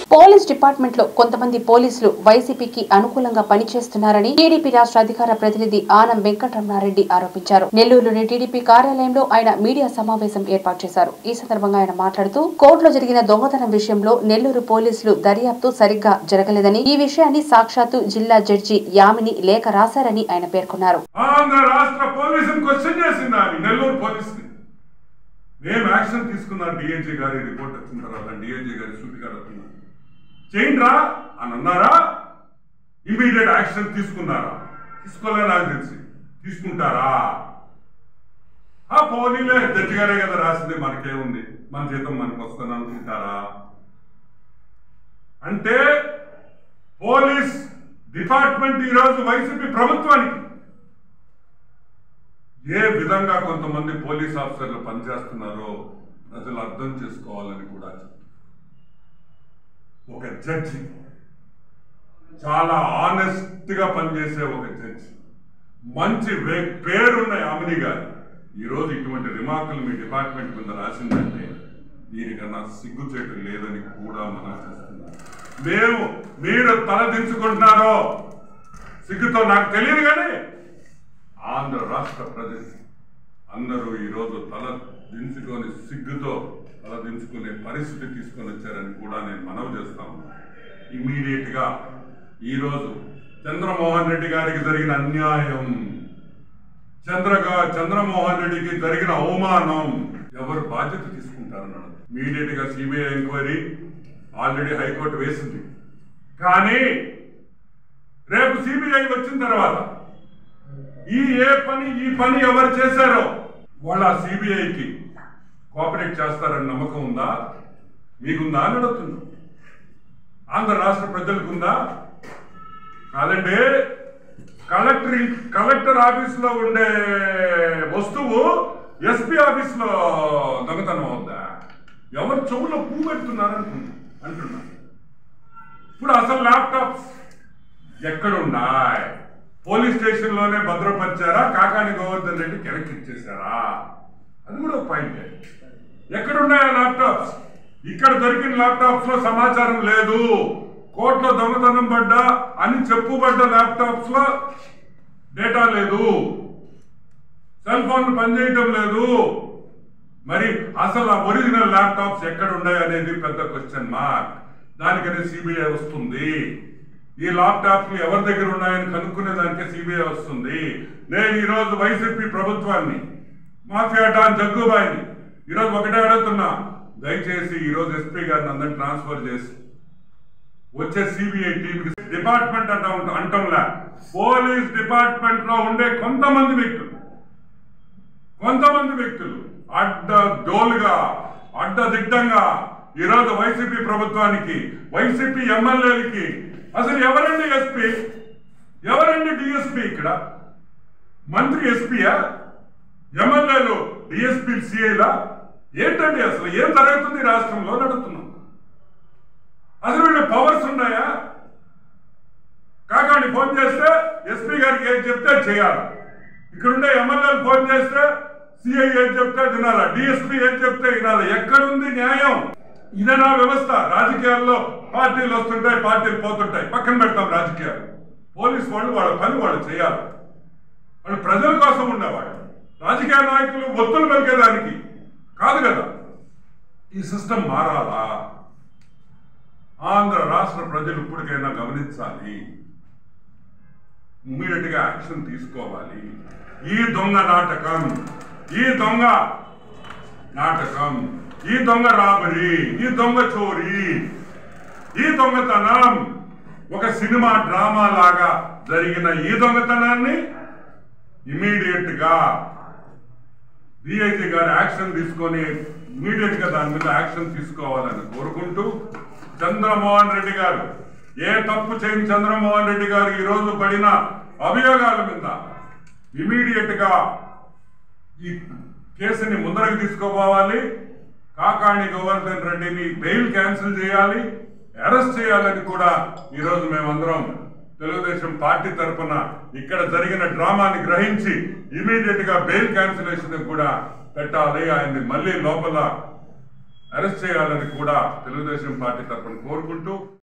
Police department లో కొంతమంది పోలీసులు వైసీపీకి అనుకూలంగా పనిచేస్తున్నారని టీడీపీ రాష్ట్ర అధికార ప్రతినిధి ఆనం వెంకటరమణారెడ్డి ఆరోపించారు. నెల్లూరులోని టీడీపీ కార్యాలయంలో ఆయన మీడియా సమావేశం ఏర్పాటు చేశారు. ఈ సందర్భంగా ఆయన మాట్లాడుతూ కోర్టులో జరిగిన దొంగతనం విషయంలో నెల్లూరు పోలీసులు దర్యాప్తు సరిగ్గా జరగలేదని, ఈ విషయాన్ని సాక్షాత్తు జిల్లా జడ్జి యామిని లేఖ రాశారని ఆయన పేర్కొన్నారు. మేము యాక్షన్ తీసుకున్నాం. డిఐజీ గారి రిపోర్ట్ వచ్చిన తర్వాత డిఐజీ గారి సూటి గారు చేయండిరా అని అన్నారా? ఇమీడియట్ యాక్షన్ తీసుకున్నారా? తీసుకోలే, నాకు తెలిసి తీసుకుంటారా? పోనీలే, జడ్జి గారే కదా రాసింది, మనకేముంది, మన జీతం మనకు వస్తుంది అనుకుంటారా? అంటే పోలీస్ డిపార్ట్మెంట్ ఈరోజు వైసీపీ ప్రభుత్వానికి ఏ విధంగా కొంతమంది పోలీస్ ఆఫీసర్లు పనిచేస్తున్నారో ప్రజలు అర్థం చేసుకోవాలని కూడా ఒక జడ్జి, చాలా ఆనెస్ట్ గా పనిచేసే ఒక జడ్జి, మంచి పేరున్న యామిని గారు ఈరోజు ఇటువంటి రిమార్కులు మీ డిపార్ట్మెంట్ మీద రాసిందంటే దీనికన్నా సిగ్గుచేటు లేదని కూడా మనం చేస్తున్నాం. మీరు తలదించుకుంటున్నారో సిగ్గుతో నాకు తెలియదు, కానీ ఆంధ్ర రాష్ట్ర ప్రజలు అందరూ ఈరోజు తల దించుకొని సిగ్గుతో తల దించుకునే పరిస్థితి తీసుకొని వచ్చారని కూడా నేను మనవి చేస్తా ఉన్నాను. ఇమీడియట్ గా ఈరోజు చంద్రమోహన్ రెడ్డి గారికి జరిగిన అన్యాయం, చంద్రమోహన్ రెడ్డికి జరిగిన అవమానం ఎవరు బాధ్యత తీసుకుంటారన్నాడు. ఇమీడియట్ గా సిబిఐ ఎంక్వైరీ ఆల్రెడీ హైకోర్టు వేసింది. కానీ రేపు సిబిఐ వచ్చిన తర్వాత ఈ పని ఎవరు చేశారో వాళ్ళ సిబిఐకి కోఆపరేట్ చేస్తారని నమ్మకం ఉందా? మీకుందా అని అడుగుతున్నా. ఆంధ్ర రాష్ట్ర ప్రజలకు ఉందా? కాదండి. కలెక్టర్ ఆఫీసులో ఉండే వస్తువు ఎస్పీ ఆఫీసులో దొంగతనం అవుద్దా? ఎవరు చెవులో పువ్వు పెడుతున్నారు అంటున్నా. ఇప్పుడు అసలు ల్యాప్టాప్స్ ఎక్కడున్నాయి? పోలీస్ స్టేషన్ లోనే భద్రపరిచారా? కాకాని గోవర్ధన్ రెడ్డి వెనక్కి ఇచ్చేశారా? అది కూడా ఒక పాయింట్. ఎక్కడున్నాయా ల్యాప్టాప్స్? ఇక్కడ దొరికిన ల్యాప్టాప్స్ లో సమాచారం లేదు. కోర్టులో దొంగతనం పడ్డా అని చెప్పుబడ్డ ల్యాప్టాప్స్ లో డేటా లేదు, సెల్ ఫోన్ పనిచేయటం లేదు. మరి అసలు ఆ ఒరిజినల్ ల్యాప్టాప్స్ ఎక్కడ ఉన్నాయి అనేది పెద్ద క్వశ్చన్ మార్క్. దానికనే సిబిఐ వస్తుంది. ఈ ల్యాప్టాప్లు ఎవరి దగ్గర ఉన్నాయని కనుక్కునే దానికే సిబిఐ వస్తుంది. నేను ఈరోజు వైసీపీ ప్రభుత్వాన్ని, మాఫియా డాన్ జగ్గుబాయిని ఈరోజు ఒకటే అడుగుతున్నా, దయచేసి ఈరోజు ఎస్పీ గారిని అందరినీ ట్రాన్స్ఫర్ చేసి వచ్చే సిబిఐ టీంకి డిపార్ట్మెంట్ అంటంలా, పోలీస్ డిపార్ట్మెంట్ లో ఉండే కొంతమంది వ్యక్తులు అడ్డదిడ్డంగా ఈరోజు వైసీపీ ప్రభుత్వానికి, వైసీపీ ఎమ్మెల్యేలకి అసలు ఎవరండి ఎస్పీ, ఎవరండి డిఎస్పీ? ఇక్కడ మంత్రి ఎస్పీయా? ఎమ్మెల్యేలు డిఎస్పీ సిఐలా? ఏంటండి అసలు ఏం జరుగుతుంది రాష్ట్రంలో నడుస్తున్నాం? అసలు వీళ్ళ పవర్స్ ఉన్నాయా? కాకాని ఫోన్ చేస్తే ఎస్పీ గారికి ఏం చెప్తే చేయాలి. ఇక్కడుండే ఎమ్మెల్యేలు ఫోన్ చేస్తే సిఐ ఏం చెప్తే వినాలా, డిఎస్పీ ఏం చెప్తే వినాలా? ఎక్కడుంది న్యాయం? ఇదేనా వ్యవస్థ? రాజకీయాల్లో పార్టీలు వస్తుంటాయి, పార్టీలు పోతుంటాయి, పక్కన పెడతాం రాజకీయాలు. పోలీసు వాళ్ళు వాళ్ళ పని వాళ్ళు చేయాలి. వాళ్ళు ప్రజల కోసం ఉండేవాళ్ళు. రాజకీయ నాయకులు ఒత్తులు పలికేదానికి కాదు కదా. ఈ సిస్టమ్ మారాలా? ఆంధ్ర రాష్ట్ర ప్రజలు ఇప్పటికైనా గమనించాలి, ఇమ్మీడియట్ గా యాక్షన్ తీసుకోవాలి. ఈ దొంగ నాటకం, ఈ దొంగ రాబరీ, ఈ దొంగ చోరీ, ఈ దొంగతనం ఒక సినిమా డ్రామా లాగా జరిగిన ఈ దొంగతనాన్ని ఇమీడియట్ గా డిఐజీ గారు యాక్షన్ తీసుకొని ఇమీడియట్ గా దాని మీద యాక్షన్ తీసుకోవాలని కోరుకుంటూ, చంద్రమోహన్ రెడ్డి గారు ఏ తప్పు చేయని చంద్రమోహన్ రెడ్డి గారు ఈరోజు పడిన అభియోగాల మీద ఇమీడియట్ గా ఈ కేసుని ముందరకు తీసుకోపోవాలి. కాకాని గోవర్ధన్ రెడ్డిని బెయిల్ క్యాన్సిల్ చేయాలి, అరెస్ట్ చేయాలని కూడా ఈరోజు మేమందరం తెలుగుదేశం పార్టీ తరఫున ఇక్కడ జరిగిన డ్రామాని గ్రహించి ఇమీడియట్ గా బెయిల్ క్యాన్సిలేషన్ కూడా పెట్టాలి. ఆయన్ని మళ్ళీ లోపల అరెస్ట్ చేయాలని కూడా తెలుగుదేశం పార్టీ తరఫున కోరుకుంటూ